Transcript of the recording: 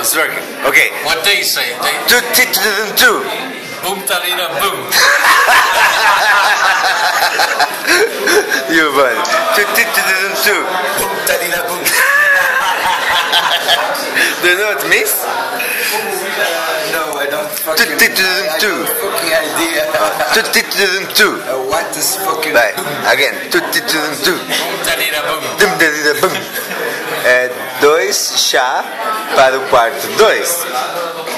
it's working. Okay. What they say? Two. Boom, talina, boom. You buddy. Two. Boom, talina, boom. Do you know what it means? No, I don't fucking... Two. fucking idea. Two. What is fucking... Vai, again. Two. Boom, talina, boom. Dois chá para o quarto 2.